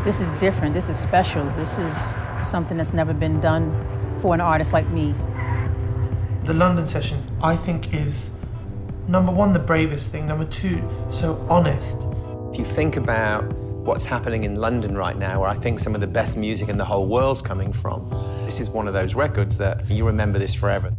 this is different, this is special, this is something that's never been done for an artist like me. The London sessions, I think, is number one, the bravest thing, number two, so honest. If you think about what's happening in London right now, where I think some of the best music in the whole world's coming from, this is one of those records that you remember this forever.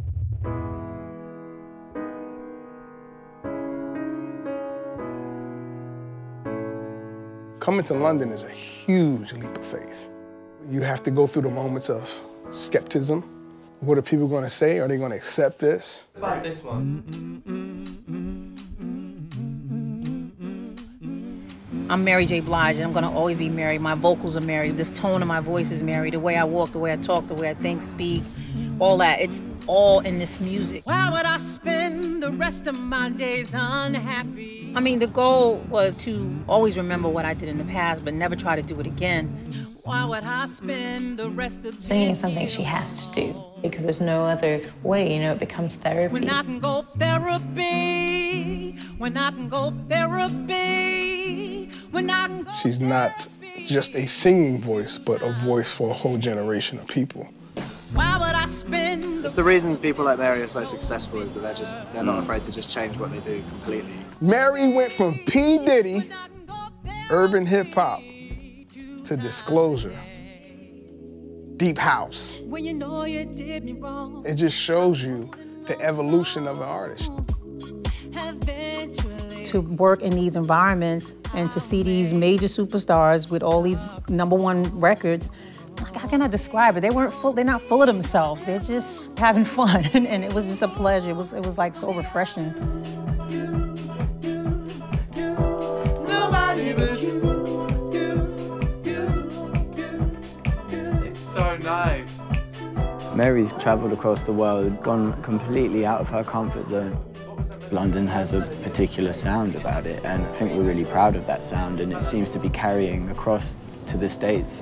Coming to London is a huge leap of faith. You have to go through the moments of skepticism. What are people going to say? Are they going to accept this? What about this one? I'm Mary J. Blige, and I'm gonna always be Mary. My vocals are Mary. This tone of my voice is Mary. The way I walk, the way I talk, the way I think, speak, all that. It's all in this music. Why would I spend the rest of my days unhappy? I mean, the goal was to always remember what I did in the past, but never try to do it again. Why would I spend the rest of Singing is something she has to do because there's no other way, you know, it becomes therapy. When I can go therapy, when I can go therapy, when I can go She's not just a singing voice, but a voice for a whole generation of people. Why would I spend It's the reason people like Mary are so successful is that they're not afraid to just change what they do completely. Mary went from P. Diddy, urban hip hop, to Disclosure, deep house. when you know you did me wrong? It just shows you the evolution of an artist. Eventually. To work in these environments and to see these major superstars with all these #1 records, like, how can I describe it? They're not full of themselves. They're just having fun, and it was just a pleasure. It was like so refreshing. Nobody but you. It's so nice. Mary's travelled across the world, gone completely out of her comfort zone. London has a particular sound about it, and I think we're really proud of that sound, and it seems to be carrying across to the States.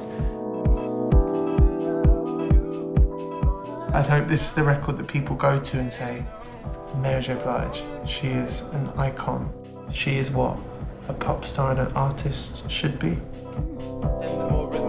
I hope this is the record that people go to and say, Mary J. Blige, she is an icon. She is what a pop star and an artist should be.